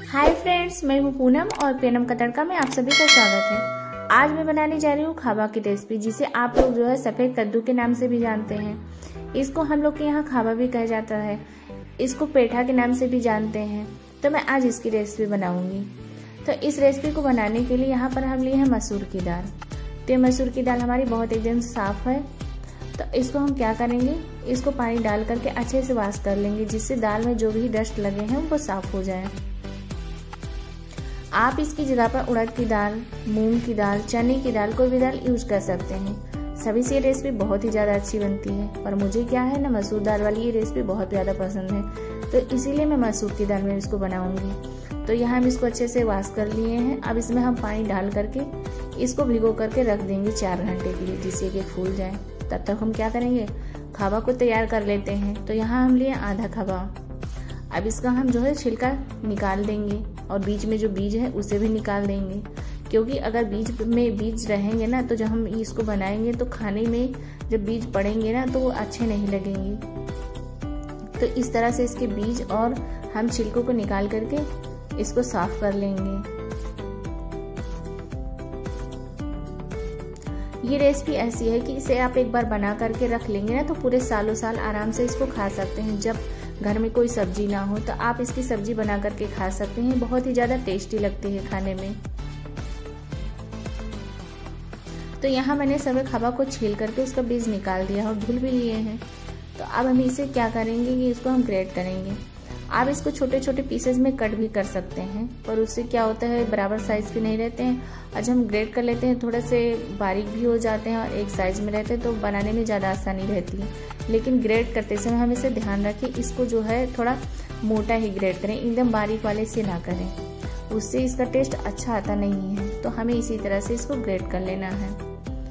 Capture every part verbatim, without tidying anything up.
Hi friends, मैं हूँ पूनम और पूनम का तड़का में आप सभी का स्वागत है। आज मैं बनाने जा रही हूँ खाबा की रेसिपी, जिसे आप लोग जो है सफ़ेद कद्दू के नाम से भी जानते हैं। इसको हम लोग के यहाँ खाबा भी कहा जाता है, इसको पेठा के नाम से भी जानते हैं। तो मैं आज इसकी रेसिपी बनाऊंगी। तो इस रेसिपी को बनाने के लिए यहाँ पर हम लिए हैं मसूर की दाल। तो ये मसूर की दाल हमारी बहुत एकदम साफ़ है। तो इसको हम क्या करेंगे, इसको पानी डाल करके अच्छे से वॉश कर लेंगे, जिससे दाल में जो भी डस्ट लगे हैं वो साफ़ हो जाए। आप इसकी जगह पर उड़द की दाल, मूंग की दाल, चने की दाल, कोई भी दाल यूज कर सकते हैं। सभी से ये रेसिपी बहुत ही ज़्यादा अच्छी बनती है, पर मुझे क्या है ना, मसूर दाल वाली ये रेसिपी बहुत ज़्यादा पसंद है, तो इसीलिए मैं मसूर की दाल में इसको बनाऊंगी। तो यहाँ हम इसको अच्छे से वॉश कर लिए हैं। अब इसमें हम पानी डाल करके इसको भिगो करके रख देंगे चार घंटे के लिए, जिससे कि फूल जाए। तब तक हम क्या करेंगे, खाबा को तैयार कर लेते हैं। तो यहाँ हम लिए आधा खाबा। अब इसका हम जो है छिलका निकाल देंगे और बीच में जो बीज है उसे भी निकाल देंगे, क्योंकि अगर बीज में बीज रहेंगे ना, तो जब हम इसको बनाएंगे तो खाने में जब बीज पड़ेंगे ना तो वो अच्छे नहीं लगेंगे। तो इस तरह से इसके बीज और हम छिलकों को निकाल करके इसको साफ कर लेंगे। ये रेसिपी ऐसी है कि इसे आप एक बार बना करके रख लेंगे ना, तो पूरे सालों साल आराम से इसको खा सकते हैं। जब घर में कोई सब्जी ना हो तो आप इसकी सब्जी बना करके खा सकते हैं। बहुत ही ज़्यादा टेस्टी लगती है खाने में। तो यहाँ मैंने सभी खाबा को छील करके उसका बीज निकाल दिया और धुल भी लिए हैं। तो अब हम इसे क्या करेंगे कि इसको हम ग्रेट करेंगे। आप इसको छोटे छोटे पीसेस में कट भी कर सकते हैं, पर उससे क्या होता है, बराबर साइज के नहीं रहते हैं। आज हम ग्रेट कर लेते हैं, थोड़े से बारीक भी हो जाते हैं और एक साइज में रहते हैं, तो बनाने में ज़्यादा आसानी रहती है। लेकिन ग्रेट करते समय हमें इसे ध्यान रखें, इसको जो है थोड़ा मोटा ही ग्रेट करें, एकदम बारीक वाले से ना करें, उससे इसका टेस्ट अच्छा आता नहीं है। तो हमें इसी तरह से इसको ग्रेट कर लेना है।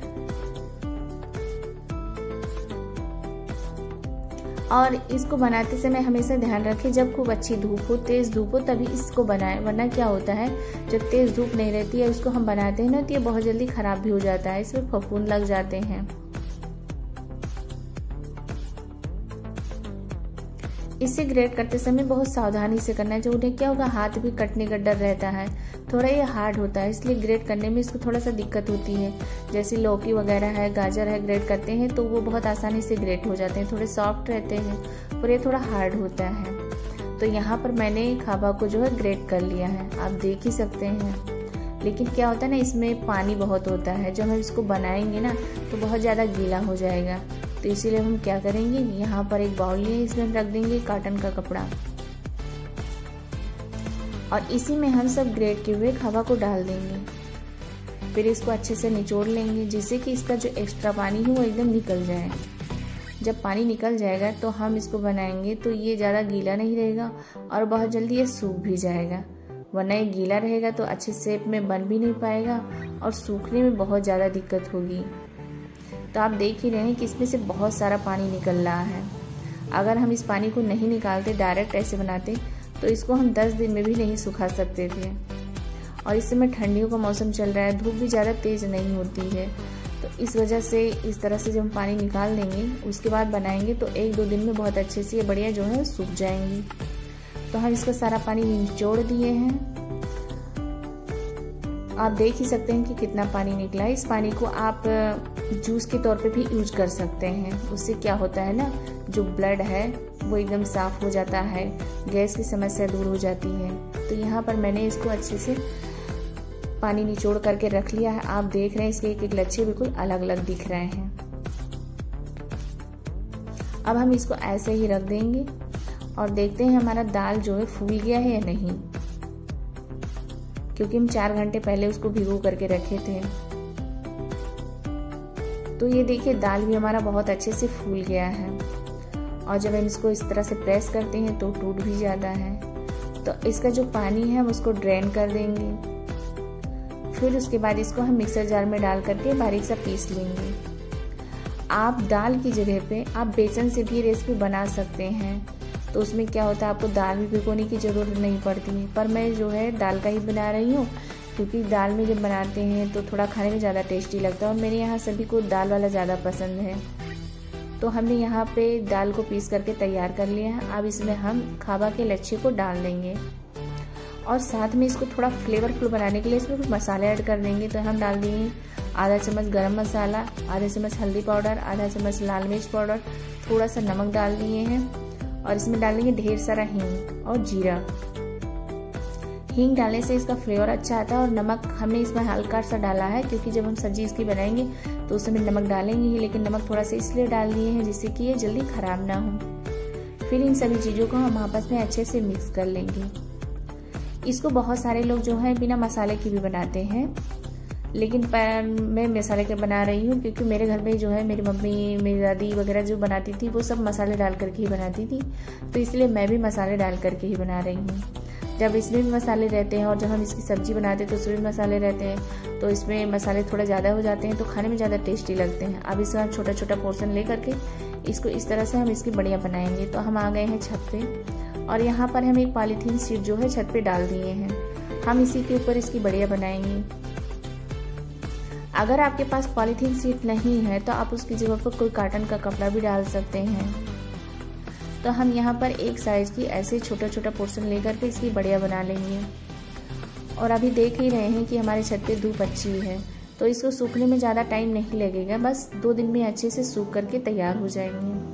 और इसको बनाते समय हमेशा ध्यान रखें, जब खूब अच्छी धूप हो, तेज़ धूप हो, तभी इसको बनाएं। वरना क्या होता है, जब तेज़ धूप नहीं रहती है उसको हम बनाते हैं ना, तो ये बहुत जल्दी ख़राब भी हो जाता है, इसमें फफूंद लग जाते हैं। इसे ग्रेट करते समय बहुत सावधानी से करना चाहिए। उन्हें क्या होगा, हाथ भी कटने का डर रहता है, थोड़ा ये हार्ड होता है, इसलिए ग्रेट करने में इसको थोड़ा सा दिक्कत होती है। जैसे लौकी वगैरह है, गाजर है, ग्रेट करते हैं तो वो बहुत आसानी से ग्रेट हो जाते हैं, थोड़े सॉफ्ट रहते हैं, पर ये थोड़ा हार्ड होता है। तो यहाँ पर मैंने खाबा को जो है ग्रेट कर लिया है, आप देख ही सकते हैं। लेकिन क्या होता है ना, इसमें पानी बहुत होता है, जब हम इसको बनाएंगे ना तो बहुत ज़्यादा गीला हो जाएगा। तो इसीलिए हम क्या करेंगे, यहाँ पर एक बाउल लिए, इसमें हम रख देंगे कॉटन का कपड़ा और इसी में हम सब ग्रेट किए हुए खाबा को डाल देंगे। फिर इसको अच्छे से निचोड़ लेंगे, जिससे कि इसका जो एक्स्ट्रा पानी है वो एकदम निकल जाए। जब पानी निकल जाएगा तो हम इसको बनाएंगे तो ये ज़्यादा गीला नहीं रहेगा और बहुत जल्दी ये सूख भी जाएगा। वरना ये गीला रहेगा तो अच्छे शेप में बन भी नहीं पाएगा और सूखने में बहुत ज़्यादा दिक्कत होगी। तो आप देख ही रहे हैं कि इसमें से बहुत सारा पानी निकल रहा है। अगर हम इस पानी को नहीं निकालते, डायरेक्ट ऐसे बनाते, तो इसको हम दस दिन में भी नहीं सुखा सकते थे। और इस समय ठंडियों का मौसम चल रहा है, धूप भी ज़्यादा तेज़ नहीं होती है, तो इस वजह से इस तरह से जब हम पानी निकाल देंगे उसके बाद बनाएंगे तो एक दो दिन में बहुत अच्छे से ये बढ़िया जो है सूख जाएंगी। तो हम इसका सारा पानी निचोड़ दिए हैं। आप देख ही सकते हैं कि कितना पानी निकला है। इस पानी को आप जूस के तौर पे भी यूज कर सकते हैं। उससे क्या होता है ना, जो ब्लड है वो एकदम साफ हो जाता है, गैस की समस्या दूर हो जाती है। तो यहाँ पर मैंने इसको अच्छे से पानी निचोड़ करके रख लिया है। आप देख रहे हैं इसके एक एक लच्छे बिल्कुल अलग अलग दिख रहे हैं। अब हम इसको ऐसे ही रख देंगे और देखते हैं हमारा दाल जो है फूल गया है या नहीं, क्योंकि हम चार घंटे पहले उसको भिगो करके रखे थे। तो ये देखिए दाल भी हमारा बहुत अच्छे से फूल गया है और जब हम इसको इस तरह से प्रेस करते हैं तो टूट भी जाता है। तो इसका जो पानी है हम उसको ड्रेन कर देंगे। फिर उसके बाद इसको हम मिक्सर जार में डाल करके बारीक सा पीस लेंगे। आप दाल की जगह पे आप बेसन से भी रेसिपी बना सकते हैं, तो उसमें क्या होता है, आपको दाल भी भिगोने की ज़रूरत नहीं पड़ती है। पर मैं जो है दाल का ही बना रही हूँ, क्योंकि दाल में जब बनाते हैं तो थोड़ा खाने में ज़्यादा टेस्टी लगता है और मेरे यहाँ सभी को दाल वाला ज़्यादा पसंद है। तो हमने यहाँ पे दाल को पीस करके तैयार कर लिया है। अब इसमें हम खाबा के लच्छे को डाल देंगे और साथ में इसको थोड़ा फ्लेवरफुल बनाने के लिए इसमें कुछ मसाले ऐड कर देंगे। तो हम डाल देंगे आधा चम्मच गरम मसाला, आधा चम्मच हल्दी पाउडर, आधा चम्मच लाल मिर्च पाउडर, थोड़ा सा नमक डाल दिए हैं और इसमें डाल देंगे ढेर सारा हींग और जीरा। हींग डालने से इसका फ्लेवर अच्छा आता है और नमक हमने इसमें हल्का सा डाला है क्योंकि जब हम सब्जी इसकी बनाएंगे तो उसमें नमक डालेंगे ही, लेकिन नमक थोड़ा सा इसलिए डाल दिए हैं जिससे कि ये जल्दी खराब ना हो। फिर इन सभी चीज़ों को हम आपस में अच्छे से मिक्स कर लेंगे। इसको बहुत सारे लोग जो है बिना मसाले की भी बनाते हैं, लेकिन मैं मसाले के बना रही हूँ क्योंकि मेरे घर में जो है मेरी मम्मी, मेरी दादी वगैरह जो बनाती थी वो सब मसाले डाल करके ही बनाती थी, तो इसलिए मैं भी मसाले डाल करके ही बना रही हूँ। जब इसमें भी मसाले रहते हैं और जब हम इसकी सब्जी बनाते हैं तो उसमें भी मसाले रहते हैं, तो इसमें मसाले थोड़ा ज़्यादा हो जाते हैं तो खाने में ज़्यादा टेस्टी लगते हैं। अब इसमें हम छोटा छोटा पोर्शन ले करके इसको इस तरह से हम इसकी बढ़िया बनाएंगे। तो हम आ गए हैं छत पे और यहाँ पर हम एक पॉलीथीन शीट जो है छत पे डाल दिए हैं। हम इसी के ऊपर इसकी बढ़िया बनाएंगे। अगर आपके पास पॉलीथीन शीट नहीं है तो आप उसकी जगह पर कोई कॉटन का कपड़ा भी डाल सकते हैं। तो हम यहाँ पर एक साइज की ऐसे छोटा छोटा पोर्शन लेकर के इसकी बढ़िया बना लेंगे। और अभी देख ही रहे हैं कि हमारे छत पे धूप अच्छी है, तो इसको सूखने में ज़्यादा टाइम नहीं लगेगा, बस दो दिन में अच्छे से सूख करके तैयार हो जाएंगे।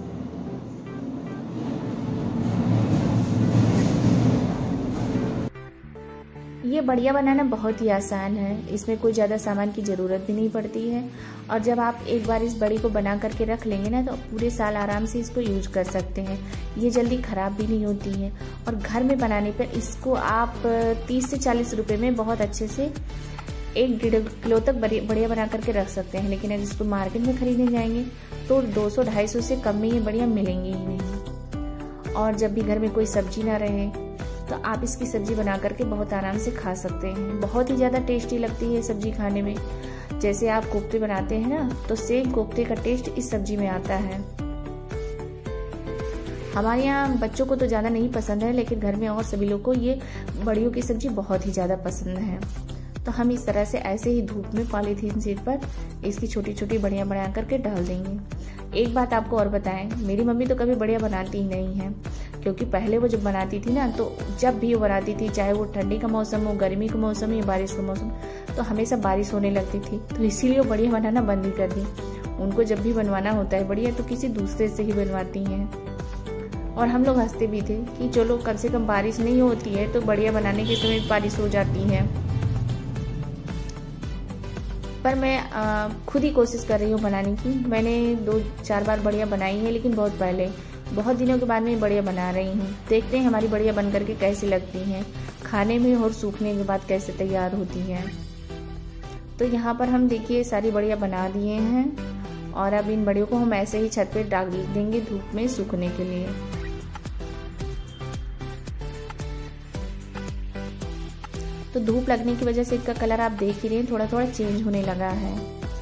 ये बढ़िया बनाना बहुत ही आसान है, इसमें कोई ज़्यादा सामान की ज़रूरत भी नहीं पड़ती है। और जब आप एक बार इस बड़ी को बना करके रख लेंगे ना तो पूरे साल आराम से इसको यूज कर सकते हैं। ये जल्दी ख़राब भी नहीं होती है और घर में बनाने पर इसको आप तीस से चालीस रुपए में बहुत अच्छे से एक डेढ़ किलो तक बढ़िया बना करके रख सकते हैं। लेकिन अगर इसको मार्केट में खरीदने जाएंगे तो दो सौ ढाई सौ से कम में ये बढ़िया मिलेंगे ही नहीं। और जब भी घर में कोई सब्जी ना रहे तो आप इसकी सब्जी बना करके बहुत आराम से खा सकते हैं। बहुत ही ज़्यादा टेस्टी लगती है सब्जी खाने में। जैसे आप कोफ्ते बनाते हैं ना तो सेम कोफ्ते का टेस्ट इस सब्जी में आता है। हमारे यहाँ बच्चों को तो ज़्यादा नहीं पसंद है, लेकिन घर में और सभी लोग को ये बड़ियों की सब्जी बहुत ही ज़्यादा पसंद है। तो हम इस तरह से ऐसे ही धूप में पॉलीथीन शीट पर इसकी छोटी छोटी बढ़िया बना करके डाल देंगे। एक बात आपको और बताएं, मेरी मम्मी तो कभी बढ़िया बनाती ही नहीं है, क्योंकि पहले वो जब बनाती थी ना तो जब भी वो बनाती थी, चाहे वो ठंडी का मौसम हो, गर्मी का मौसम या बारिश का मौसम, तो हमेशा बारिश होने लगती थी, तो इसीलिए वो बढ़िया बनाना बंद ही कर दी। उनको जब भी बनवाना होता है बढ़िया तो किसी दूसरे से ही बनवाती हैं। और हम लोग हंसते भी थे कि चलो कम से कम बारिश नहीं होती है तो बढ़िया बनाने के समय बारिश हो जाती है। पर मैं आ, खुद ही कोशिश कर रही हूँ बनाने की। मैंने दो चार बार बढ़िया बनाई है, लेकिन बहुत पहले, बहुत दिनों के बाद मैं बढ़िया बना रही हूँ। देखते हैं हमारी बढ़िया बन करके कैसी लगती हैं खाने में और सूखने के बाद कैसे तैयार होती हैं। तो यहाँ पर हम देखिए सारी बढ़िया बना दिए हैं और अब इन बढ़ियों को हम ऐसे ही छत पे डाल देंगे धूप में सूखने के लिए। तो धूप लगने की वजह से इसका कलर आप देख ही रहे हैं थोड़ा थोड़ा चेंज होने लगा है।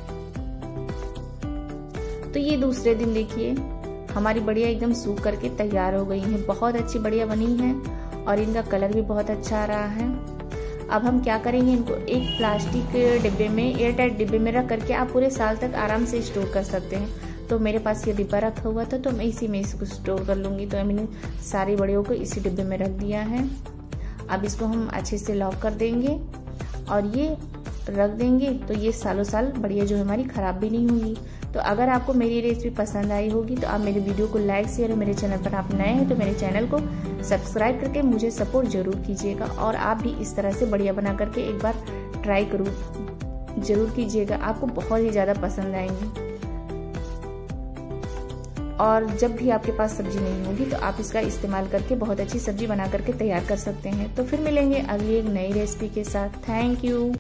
तो ये दूसरे दिन देखिए हमारी बढ़िया एकदम सूख करके तैयार हो गई है। बहुत अच्छी बढ़िया बनी है और इनका कलर भी बहुत अच्छा आ रहा है। अब हम क्या करेंगे, इनको एक प्लास्टिक डिब्बे में, एयर टाइट डिब्बे में रख करके आप पूरे साल तक आराम से स्टोर कर सकते हैं। तो मेरे पास ये डिब्बा रखा हुआ था तो मैं इसी में इसको स्टोर कर लूँगी। तो मैंने सारी बढ़ियों को इसी डिब्बे में रख दिया है। अब इसको हम अच्छे से लॉक कर देंगे और ये रख देंगे तो ये सालों साल बढ़िया जो हमारी ख़राब भी नहीं होगी। तो अगर आपको मेरी रेसिपी पसंद आई होगी तो आप मेरे वीडियो को लाइक शेयर और मेरे चैनल पर आप नए हैं तो मेरे चैनल को सब्सक्राइब करके मुझे सपोर्ट जरूर कीजिएगा। और आप भी इस तरह से बढ़िया बना करके एक बार ट्राई करूँ जरूर कीजिएगा, आपको बहुत ही ज़्यादा पसंद आएंगी। और जब भी आपके पास सब्जी नहीं होगी तो आप इसका इस्तेमाल करके बहुत अच्छी सब्जी बना करके तैयार कर सकते हैं। तो फिर मिलेंगे अगली एक नई रेसिपी के साथ। Thank you.